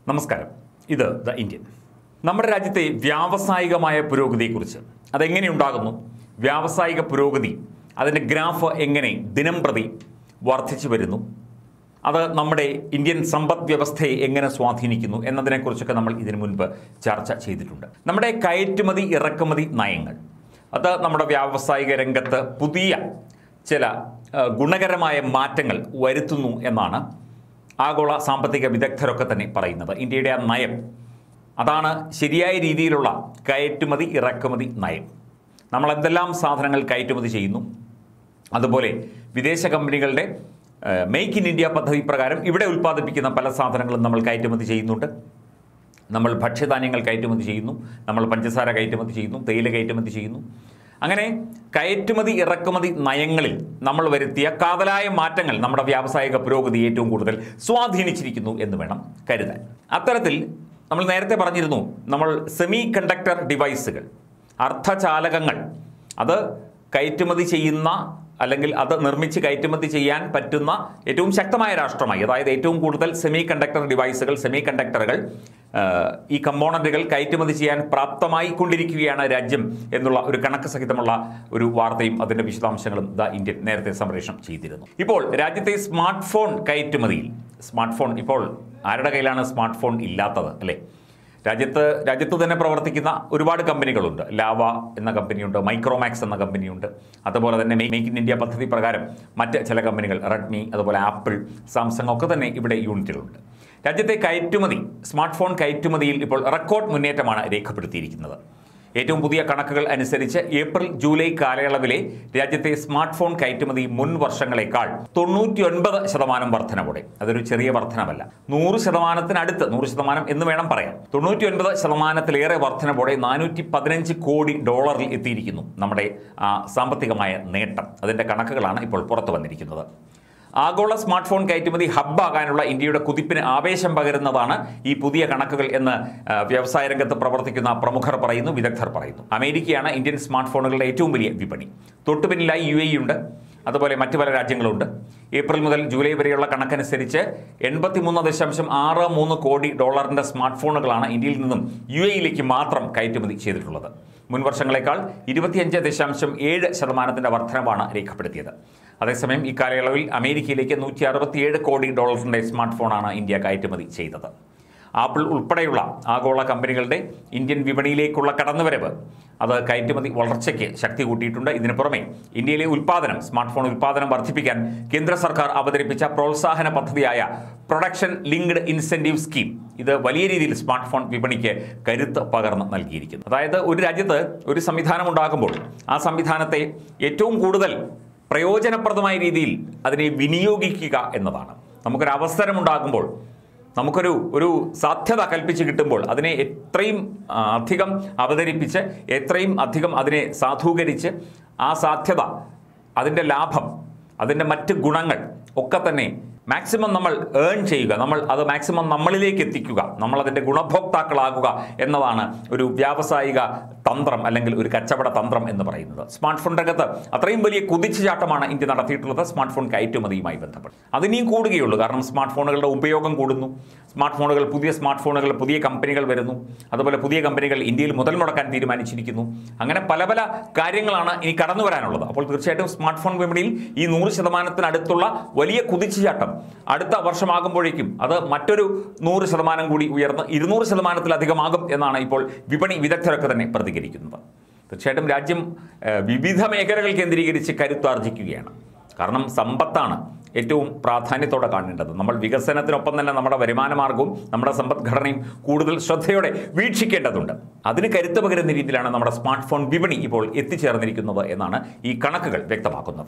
നമസ്കാരം. ഇത് the Indian. നമ്മുടെ രാജ്യത്തെ വ്യാവസായികമായ പുരോഗതിയെക്കുറിച്ച് അതെങ്ങനെ ഉണ്ടാകുന്നു, വ്യാവസായിക പുരോഗതി അതിൻ്റെ ഗ്രാഫ് എങ്ങനെ ദിനം പ്രതി വർദ്ധിച്ചു വരുന്നു, അത് നമ്മുടെ ഇന്ത്യൻ സമ്പദ് വ്യവസ്ഥയെ എങ്ങനെ സ്വാധീനിക്കുന്നു എന്നതിനെക്കുറിച്ചൊക്കെ നമ്മൾ ഇതിനു മുൻപ് ചർച്ച ചെയ്തിട്ടുണ്ട്. നമ്മുടെ കയറ്റുമതി ഇറക്കുമതി നയങ്ങൾ അത് നമ്മുടെ വ്യാവസായിക രംഗത്ത് പുതിയ ചില ഗുണകരമായ മാറ്റങ്ങൾ വരുത്തുന്നു എന്നാണ് ആഗോള സാമ്പത്തിക വിദഗ്ധരൊക്കെ തന്നെ പറയുന്നത്. ഇന്ത്യയുടെ ആ നയം അതാണ് ശരിയായ രീതിയിലുള്ള കയറ്റുമതി ഇറക്കുമതി നയം. നമ്മൾ എന്തെല്ലാം സാധനങ്ങൾ കയറ്റുമതി ചെയ്യുന്നു, അതുപോലെ വിദേശ കമ്പനികളുടെ മെയ്ക്ക് ഇൻ ഇന്ത്യ പദ്ധതി പ്രകാരം ഇവിടെ ഉൽപ്പാദിപ്പിക്കുന്ന പല സാധനങ്ങളും നമ്മൾ കയറ്റുമതി ചെയ്യുന്നുണ്ട്. നമ്മൾ ഭക്ഷ്യധാന്യങ്ങൾ കയറ്റുമതി ചെയ്യുന്നു, നമ്മൾ പഞ്ചസാര കയറ്റുമതി ചെയ്യുന്നു, തേയില കയറ്റുമതി ചെയ്യുന്നു. അങ്ങനെ കയറ്റുമതി ഇറക്കുമതി നയങ്ങളിൽ നമ്മൾ വരുത്തിയ കാതലായ മാറ്റങ്ങൾ നമ്മുടെ വ്യാവസായിക പുരോഗതി ഏറ്റവും കൂടുതൽ സ്വാധീനിച്ചിരിക്കുന്നു എന്ന് വേണം കരുതാൻ. അത്തരത്തിൽ നമ്മൾ നേരത്തെ പറഞ്ഞിരുന്നു, നമ്മൾ സെമി കണ്ടക്ടർ ഡിവൈസുകൾ, അർദ്ധചാലകങ്ങൾ അത് കയറ്റുമതി ചെയ്യുന്ന അല്ലെങ്കിൽ അത് നിർമ്മിച്ച് കയറ്റുമതി ചെയ്യാൻ പറ്റുന്ന ഏറ്റവും ശക്തമായ രാഷ്ട്രമായി, അതായത് ഏറ്റവും കൂടുതൽ സെമി കണ്ടക്ടർ ഡിവൈസുകൾ, സെമി കണ്ടക്ടറുകൾ, ഈ കമ്പോണന്റുകൾ കയറ്റുമതി ചെയ്യാൻ പ്രാപ്തമായി കൊണ്ടിരിക്കുകയാണ് രാജ്യം എന്നുള്ള ഒരു കണക്ക് സഹിതമുള്ള ഒരു വാർത്തയും അതിൻ്റെ വിശദാംശങ്ങളും ദ ഇന്ത്യൻ നേരത്തെ സംപ്രേഷണം ചെയ്തിരുന്നു. ഇപ്പോൾ രാജ്യത്തെ സ്മാർട്ട് ഫോൺ കയറ്റുമതിയിൽ, സ്മാർട്ട് ഫോൺ ഇപ്പോൾ ആരുടെ കയ്യിലാണ് സ്മാർട്ട് ഫോൺ ഇല്ലാത്തത് അല്ലേ? രാജ്യത്ത് തന്നെ പ്രവർത്തിക്കുന്ന ഒരുപാട് കമ്പനികളുണ്ട്. ലാവ എന്ന കമ്പനിയുണ്ട്, മൈക്രോമാക്സ് എന്ന കമ്പനിയുണ്ട്, അതുപോലെ തന്നെ മെയ്ക്ക് ഇൻ ഇന്ത്യ പദ്ധതി പ്രകാരം മറ്റ് ചില കമ്പനികൾ, റെഡ്മി, അതുപോലെ ആപ്പിൾ, സാംസങ് ഒക്കെ തന്നെ ഇവിടെ യൂണിറ്റുകളുണ്ട്. രാജ്യത്തെ കയറ്റുമതി, സ്മാർട്ട് ഫോൺ കയറ്റുമതിയിൽ ഇപ്പോൾ റെക്കോർഡ് മുന്നേറ്റമാണ് രേഖപ്പെടുത്തിയിരിക്കുന്നത്. ഏറ്റവും പുതിയ കണക്കുകൾ അനുസരിച്ച് ഏപ്രിൽ ജൂലൈ കാലയളവിലെ രാജ്യത്തെ സ്മാർട്ട് ഫോൺ കയറ്റുമതി മുൻ വർഷങ്ങളെക്കാൾ 99% വർധനവോടെ, അതൊരു ചെറിയ വർധനവല്ല, 100%-നടുത്ത്, 100% എന്ന് വേണം പറയാൻ, 99%-ലേറെ വർധനവോടെ $415 കോടി എത്തിയിരിക്കുന്നു നമ്മുടെ സാമ്പത്തികമായ നേട്ടം. അതിൻ്റെ കണക്കുകളാണ് ഇപ്പോൾ പുറത്തു വന്നിരിക്കുന്നത്. ആഗോള സ്മാർട്ട് ഫോൺ കയറ്റുമതി ഹബ്ബാകാനുള്ള ഇന്ത്യയുടെ കുതിപ്പിന് ആവേശം പകരുന്നതാണ് ഈ പുതിയ കണക്കുകൾ എന്ന് വ്യവസായ രംഗത്ത് പ്രവർത്തിക്കുന്ന പ്രമുഖർ പറയുന്നു, വിദഗ്ധർ പറയുന്നു. അമേരിക്കയാണ് ഇന്ത്യൻ സ്മാർട്ട് ഫോണുകളുടെ ഏറ്റവും വലിയ വിപണി. തൊട്ടുപിന്നിലായി UAE ഉണ്ട്, അതുപോലെ മറ്റു പല രാജ്യങ്ങളുണ്ട്. ഏപ്രിൽ മുതൽ ജൂലൈ വരെയുള്ള കണക്കനുസരിച്ച് $83.63 കോടി സ്മാർട്ട് ഫോണുകളാണ് ഇന്ത്യയിൽ നിന്നും UAE-യിലേക്ക് മാത്രം കയറ്റുമതി ചെയ്തിട്ടുള്ളത്. മുൻ വർഷങ്ങളെക്കാൾ 25.7% വർധനവാണ് രേഖപ്പെടുത്തിയത്. അതേസമയം ഇക്കാലയളവിൽ അമേരിക്കയിലേക്ക് $167 കോടി സ്മാർട്ട് ഫോണാണ് ഇന്ത്യ കയറ്റുമതി ചെയ്തത്. ആപ്പിൾ ഉൾപ്പെടെയുള്ള ആഗോള കമ്പനികളുടെ ഇന്ത്യൻ വിപണിയിലേക്കുള്ള കടന്നുവരവ് അത് കയറ്റുമതി വളർച്ചയ്ക്ക് ശക്തി കൂട്ടിയിട്ടുണ്ട്. ഇതിനു പുറമെ ഇന്ത്യയിലെ ഉൽപ്പാദനം, സ്മാർട്ട് ഫോൺ ഉൽപ്പാദനം വർദ്ധിപ്പിക്കാൻ കേന്ദ്ര സർക്കാർ അവതരിപ്പിച്ച പ്രോത്സാഹന പദ്ധതിയായ പ്രൊഡക്ഷൻ ലിങ്ക്ഡ് ഇൻസെൻറ്റീവ് സ്കീം ഇത് വലിയ രീതിയിൽ സ്മാർട്ട് ഫോൺ വിപണിക്ക് കരുത്ത് പകർന്ന് നൽകിയിരിക്കുന്നു. അതായത് ഒരു രാജ്യത്ത് ഒരു സംവിധാനം ഉണ്ടാകുമ്പോൾ ആ സംവിധാനത്തെ ഏറ്റവും കൂടുതൽ പ്രയോജനപ്രദമായ രീതിയിൽ അതിനെ വിനിയോഗിക്കുക എന്നതാണ്. നമുക്കൊരു അവസരമുണ്ടാകുമ്പോൾ, നമുക്കൊരു സാധ്യത കൽപ്പിച്ച് കിട്ടുമ്പോൾ അതിനെ എത്രയും അധികം അവതരിപ്പിച്ച്, എത്രയും അധികം അതിനെ സാധൂകരിച്ച് ആ സാധ്യത, അതിൻ്റെ ലാഭം, അതിൻ്റെ മറ്റ് ഗുണങ്ങൾ ഒക്കെ തന്നെ മാക്സിമം നമ്മൾ ഏൺ ചെയ്യുക, നമ്മൾ അത് മാക്സിമം നമ്മളിലേക്ക് എത്തിക്കുക, നമ്മളതിൻ്റെ ഗുണഭോക്താക്കളാകുക എന്നതാണ് ഒരു വ്യാവസായിക തന്ത്രം അല്ലെങ്കിൽ ഒരു കച്ചവട തന്ത്രം എന്ന് പറയുന്നത്. സ്മാർട്ട് ഫോൺ രംഗത്ത് അത്രയും വലിയ കുതിച്ചുചാട്ടമാണ് ഇന്ത്യ നടത്തിയിട്ടുള്ളത് സ്മാർട്ട് ഫോൺ കയറ്റുമതിയുമായി ബന്ധപ്പെട്ട്. അതിനിയും കൂടുകയുള്ളൂ, കാരണം സ്മാർട്ട് ഫോണുകളുടെ ഉപയോഗം കൂടുന്നു, പുതിയ സ്മാർട്ട് ഫോണുകൾ, പുതിയ കമ്പനികൾ വരുന്നു, അതുപോലെ പുതിയ കമ്പനികൾ ഇന്ത്യയിൽ മുതൽ മുടക്കാൻ തീരുമാനിച്ചിരിക്കുന്നു. അങ്ങനെ പല പല കാര്യങ്ങളാണ് ഇനി കടന്നു വരാനുള്ളത്. അപ്പോൾ തീർച്ചയായിട്ടും സ്മാർട്ട് ഫോൺ വിപണിയിൽ ഈ 100%-നടുത്തുള്ള വലിയ കുതിച്ചുചാട്ടം അടുത്ത വർഷമാകുമ്പോഴേക്കും അത് മറ്റൊരു 100% കൂടി ഉയർന്ന് 200%-ലധികമാകും എന്നാണ് ഇപ്പോൾ വിപണി വിദഗ്ധരൊക്കെ തന്നെ പ്രതികരിക്കുന്നത്. തീർച്ചയായിട്ടും രാജ്യം വിവിധ മേഖലകൾ കേന്ദ്രീകരിച്ച് കരുത്താർജിക്കുകയാണ്. കാരണം സമ്പത്താണ് ഏറ്റവും പ്രാധാന്യത്തോടെ കാണേണ്ടത്. നമ്മൾ വികസനത്തിനൊപ്പം തന്നെ നമ്മുടെ വരുമാന മാർഗവും നമ്മുടെ സമ്പദ്ഘടനയും കൂടുതൽ ശ്രദ്ധയോടെ വീക്ഷിക്കേണ്ടതുണ്ട്. അതിന് കരുത്ത് പകരുന്ന രീതിയിലാണ് നമ്മുടെ സ്മാർട്ട് ഫോൺ വിപണി ഇപ്പോൾ എത്തിച്ചേർന്നിരിക്കുന്നത് എന്നാണ് ഈ കണക്കുകൾ വ്യക്തമാക്കുന്നത്.